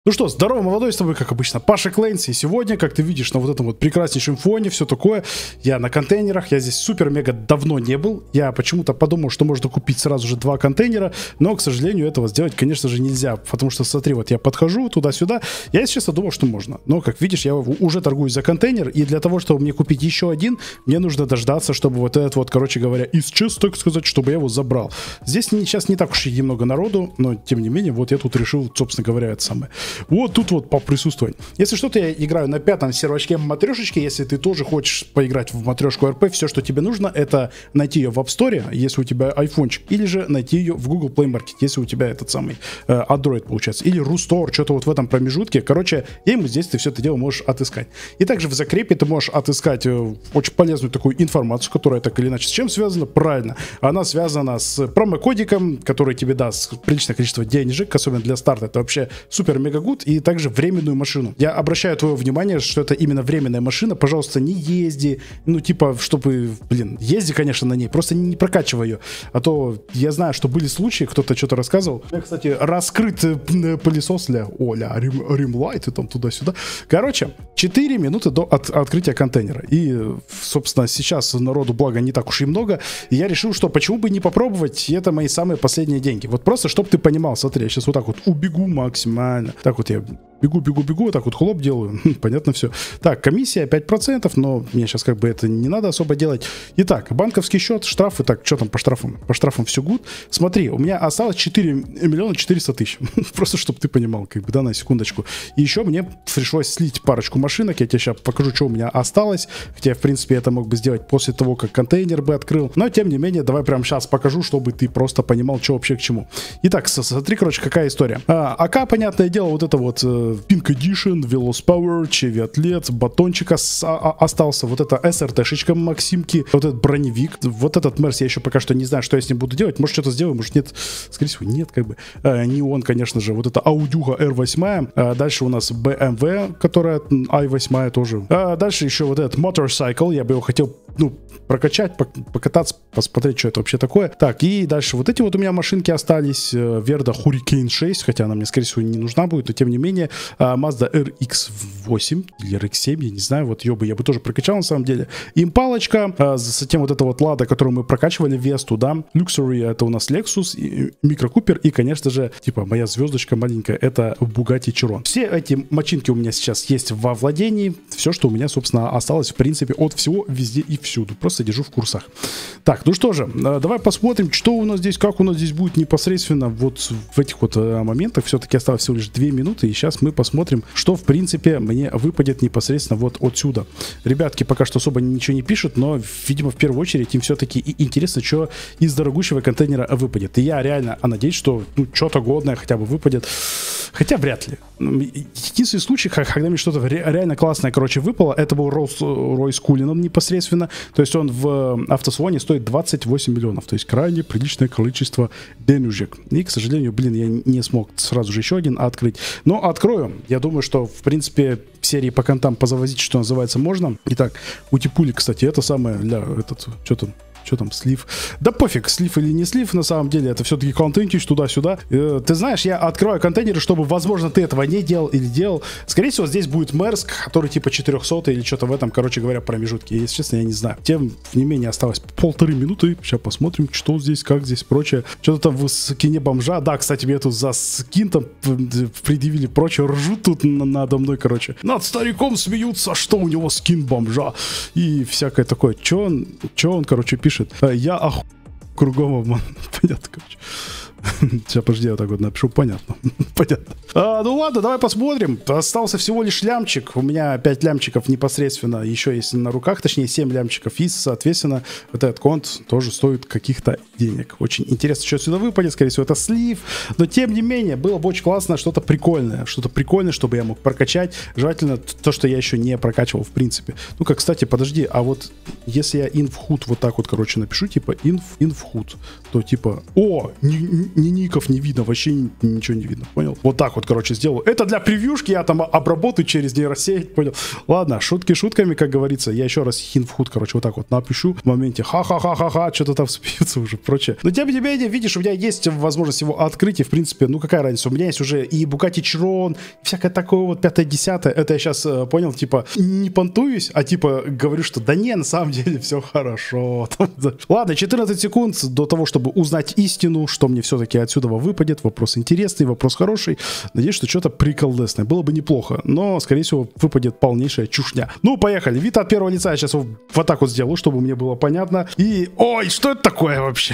Ну что, здорово, молодой, с тобой, как обычно, Паша Клэнси. И сегодня, как ты видишь на вот этом вот прекраснейшем фоне, все такое, я на контейнерах, я здесь супер-мега давно не был. Я почему-то подумал, что можно купить сразу же 2 контейнера, но, к сожалению, этого сделать, конечно же, нельзя. Потому что, смотри, вот я подхожу туда-сюда, я, если честно, думал, что можно. Но, как видишь, я уже торгуюсь за контейнер, и для того, чтобы мне купить еще один, мне нужно дождаться, чтобы вот этот вот, короче говоря, исчез, так сказать, чтобы я его забрал. Здесь сейчас не так уж и много народу, но, тем не менее, вот я тут решил, собственно говоря, это самое. Вот тут вот поприсутствовать. Если что-то, я играю на 5-м сервачке матрешечки. Если ты тоже хочешь поиграть в матрешку РП, все, что тебе нужно, это найти ее в App Store, если у тебя айфончик, или же найти ее в Google Play Market, если у тебя этот самый Android получается, или Rustore, что-то вот в этом промежутке. Короче, ему здесь ты все это дело можешь отыскать. И также в закрепе ты можешь отыскать очень полезную такую информацию, которая так или иначе с чем связана? Правильно, она связана с промокодиком, который тебе даст приличное количество денежек, особенно для старта. Это вообще супер-мега-гуд. И также временную машину. Я обращаю твое внимание, что это именно временная машина. Пожалуйста, не езди. Ну, типа, чтобы, езди, конечно, на ней. Просто не прокачивай ее. А то я знаю, что были случаи, кто-то что-то рассказывал. У меня, кстати, раскрыт пылесос для римлайт и там туда-сюда. Короче, 4 минуты до открытия контейнера. И, собственно, сейчас народу, благо, не так уж и много. И я решил, что почему бы не попробовать. И это мои самые последние деньги. Вот просто, чтобы ты понимал. Смотри, я сейчас вот так вот убегу максимально. Так вот я бегу, так вот хлоп делаю. Понятно все. Так, комиссия 5%, но мне сейчас как бы это не надо особо делать. Итак, банковский счет, штрафы. Так, что там по штрафам? По штрафам все гуд. Смотри, у меня осталось 4 миллиона 400 тысяч. Просто, чтобы ты понимал, как бы, да, на секундочку. И еще мне пришлось слить парочку машинок. Я тебе сейчас покажу, что у меня осталось. Хотя, в принципе, это мог бы сделать после того, как контейнер бы открыл. Но, тем не менее, давай прямо сейчас покажу, чтобы ты просто понимал, что вообще к чему. Итак, смотри, короче, какая история. АК, понятное дело, вот это вот Pink Edition, Veloz Power, Chevy Athlete, батончик остался, вот это СРТ-шечка Максимки, вот этот броневик, вот этот Мерс, я еще пока что не знаю, что я с ним буду делать, может что-то сделаю, может нет, скорее всего нет, как бы, не он, конечно же, вот это Audюга R8, дальше у нас BMW, которая i8 тоже, дальше еще вот этот Motorcycle, я бы его хотел, ну, прокачать, покататься, посмотреть, что это вообще такое. Так, и дальше вот эти вот у меня машинки остались. Верда Hurricane 6, хотя она мне, скорее всего, не нужна будет, но тем не менее. Mazda RX-8 или RX-7, я не знаю, вот ее бы я бы тоже прокачал на самом деле. Импалочка, затем вот эта вот Лада, которую мы прокачивали, Весту, да. Luxury, это у нас Lexus, Micro Cooper и, конечно же, типа моя звездочка маленькая, это Bugatti Chiron. Все эти мочинки у меня сейчас есть во владении. Все, что у меня, собственно, осталось, в принципе, от всего, везде и всюду. Просто держу в курсах. Так, ну что же, давай посмотрим, что у нас здесь, как у нас здесь будет непосредственно вот в этих вот моментах. Все-таки осталось всего лишь 2 минуты, и сейчас мы посмотрим, что, в принципе, мне выпадет непосредственно вот отсюда. Ребятки пока что особо ничего не пишут, но, видимо, в первую очередь им все-таки и интересно, что из дорогущего контейнера выпадет. И я реально надеюсь, что ну, что-то годное хотя бы выпадет. Хотя вряд ли. Единственный случай, когда мне что-то реально классное, короче, выпало, это был Ройс Кулинан непосредственно. То есть он в автосалоне стоит 28 миллионов. То есть крайне приличное количество денежек. И, к сожалению, я не смог сразу же еще один открыть. Но открою. Я думаю, что, в принципе, серии по контам позавозить, что называется, можно. Итак, утипули, кстати, это самое для что там, слив? Да пофиг, слив или не слив, на самом деле, это все-таки контентич туда-сюда. Ты знаешь, я открываю контейнеры, чтобы, возможно, ты этого не делал или делал. Скорее всего, здесь будет Мерск, который типа 400 или что-то в этом, короче говоря, промежутке. Если честно, я не знаю. Тем не менее, осталось 1,5 минуты. Сейчас посмотрим, что здесь, как здесь, прочее. Что-то там в скине бомжа. Да, кстати, мне тут за скин там предъявили, прочее. Ржут тут надо мной, короче. Над стариком смеются, что у него скин бомжа. И всякое такое. Че он, короче, пишет? Я кругом обман. Понятно, короче. Сейчас, подожди, я так вот напишу. Понятно. Понятно. Ну ладно, давай посмотрим. Остался всего лишь лямчик. У меня 5 лямчиков непосредственно еще есть на руках, точнее 7 лямчиков. И, соответственно, вот этот конт тоже стоит каких-то денег. Очень интересно, что отсюда выпадет. Скорее всего, это слив. Но, тем не менее, было бы очень классно что-то прикольное. Что-то прикольное, чтобы я мог прокачать. Желательно то, что я еще не прокачивал, в принципе. Ну-ка, кстати, подожди. А вот если я infHood вот так вот, короче, напишу, типа infHood, то типа... О! ни ников не видно, вообще ничего не видно, понял? Вот так вот, короче, сделаю. Это для превьюшки, я там обработаю через нейросеть, понял? Ладно, шутки шутками, как говорится. Я еще раз хинфхуд, короче, вот так вот напишу в моменте ха-ха-ха-ха-ха, что-то там смеются уже, прочее. Но тем не менее, видишь, у меня есть возможность его открыть, и в принципе, ну какая разница, у меня есть уже и Bugatti Chiron, всякое такое вот 5-10, это я сейчас понял, типа, не понтуюсь, а типа говорю, что да не, на самом деле все хорошо. Ладно, 14 секунд до того, чтобы узнать истину, что мне все-таки отсюда выпадет. Вопрос интересный, вопрос хороший. Надеюсь, что что-то приколдесное. Было бы неплохо, но, скорее всего, выпадет полнейшая чушня. Ну, поехали. Вид от первого лица я сейчас вот так вот сделаю, чтобы мне было понятно. И, ой, что это такое вообще?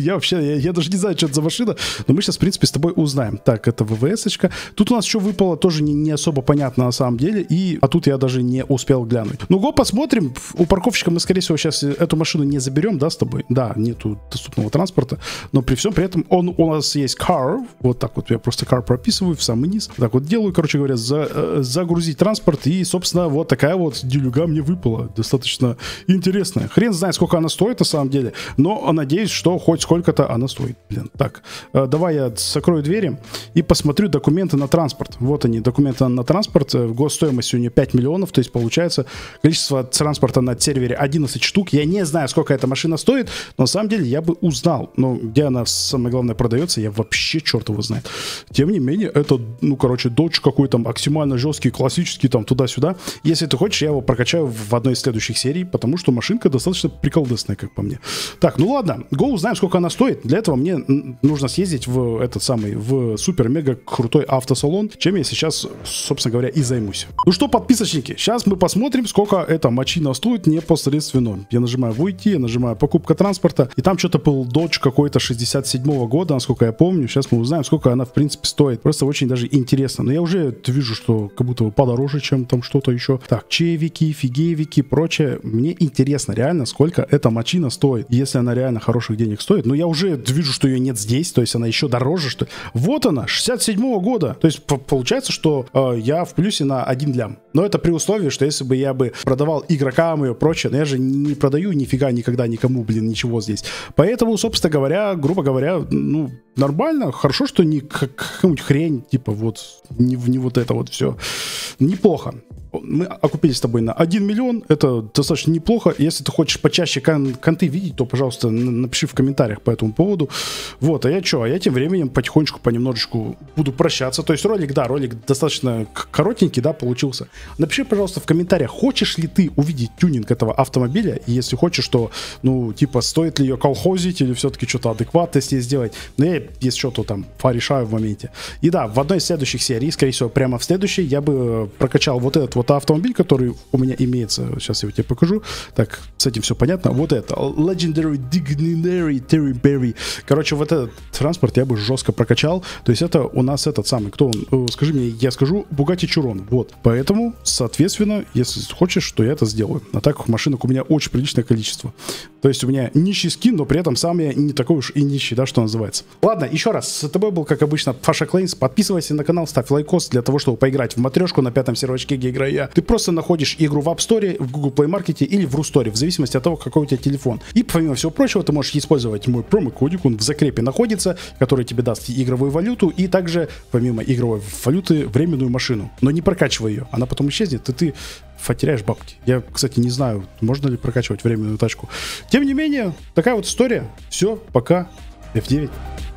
Я даже не знаю, что это за машина, но мы сейчас, в принципе, с тобой узнаем. Так, это ВВС-очка. Тут у нас что выпало, тоже не особо понятно на самом деле. А тут я даже не успел глянуть. Ну, го посмотрим. У парковщика мы, скорее всего, сейчас эту машину не заберем, да, с тобой? Да, нету доступного транспорта. Но при всем при этом у нас есть car. Вот так вот я просто car прописываю в самый низ. Так вот делаю, короче говоря, загрузить транспорт. И, собственно, вот такая вот делюга мне выпала. Достаточно интересная. Хрен знает, сколько она стоит на самом деле. Но надеюсь, что хоть сколько-то она стоит. Блин, так. Давай я закрою двери и посмотрю документы на транспорт. Вот они, документы на транспорт. Госстоимость у нее 5 миллионов. То есть получается количество транспорта на сервере 11 штук. Я не знаю, сколько эта машина стоит, но на самом деле я бы узнал. Но где она, самое главное, продается, я вообще черт его знает. Тем не менее, это, ну, короче, Dodge какой-то максимально жесткий, классический, там, туда-сюда. Если ты хочешь, я его прокачаю в одной из следующих серий, потому что машинка достаточно приколдесная, как по мне. Так, ну ладно, go узнаем, сколько она стоит. Для этого мне нужно съездить в этот самый, в супер-мега крутой автосалон, чем я сейчас, собственно говоря, и займусь. Ну что, подписочники, сейчас мы посмотрим, сколько эта мachina стоит непосредственно. Я нажимаю «Войти», я нажимаю «Покупка транспорта», и там что-то был Dodge какой-то 67-го года, насколько я помню. Сейчас мы узнаем, сколько она, в принципе, стоит. Просто очень даже интересно. Но я уже вижу, что как будто подороже, чем там что-то еще. Так, чевики, фигевики, прочее. Мне интересно реально, сколько эта мachina стоит. Если она реально хороших денег стоит. Но я уже вижу, что ее нет здесь, то есть она еще дороже, что... Вот она, 67-го года. То есть получается, что я в плюсе на 1 лям. Но это при условии, что если бы я бы продавал игрокам и прочее, но я же не продаю нифига никогда никому, блин, ничего здесь. Поэтому, собственно говоря, грубо говоря, ну, нормально. Хорошо, что не какая-нибудь хрень, типа вот, не вот это вот все. Неплохо. Мы окупились с тобой на 1 миллион, это достаточно неплохо. Если ты хочешь почаще конты видеть, то, пожалуйста, напиши в комментариях по этому поводу. Вот, а я что? А я тем временем потихонечку, понемножечку буду прощаться. То есть ролик, да, ролик достаточно коротенький, да, получился. Напиши, пожалуйста, в комментариях, хочешь ли ты увидеть тюнинг этого автомобиля, и если хочешь, то, ну, типа, стоит ли ее колхозить, или все-таки что-то адекватное с ней сделать. Но я, если что-то там, порешаю в моменте. И да, в одной из следующих серий, скорее всего, прямо в следующей, я бы прокачал вот этот вот автомобиль, который у меня имеется. Сейчас я его тебе покажу. Так, с этим все понятно. Вот это. Legendary Dignitary Terry Berry. Короче, вот этот транспорт я бы жестко прокачал. То есть это у нас этот самый, кто он? Скажи мне, я скажу, Bugatti Chiron. Вот. Поэтому, соответственно, если хочешь, то я это сделаю. А так машинок у меня очень приличное количество. То есть у меня нищий скин, но при этом сам я не такой уж и нищий, да, что называется. Ладно, еще раз. С тобой был, как обычно, Паша Клейнс. Подписывайся на канал, ставь лайкос для того, чтобы поиграть в матрешку на 5-м серверочке, где играю я. Ты просто находишь игру в App Store, в Google Play Market или в Рустore, в зависимости от того, какой у тебя телефон. И помимо всего прочего, ты можешь использовать мой промокодик, он в закрепе находится, который тебе даст игровую валюту и также, помимо игровой валюты, временную машину. Но не прокачивай ее, она потом исчезнет, и ты потеряешь бабки. Я, кстати, не знаю, можно ли прокачивать временную тачку. Тем не менее, такая вот история. Все, пока. F9.